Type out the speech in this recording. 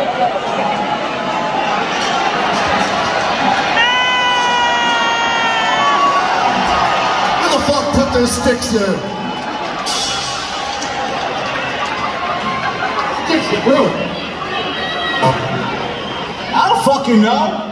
Who the fuck put those sticks there? Sticks are broke. I don't fucking know.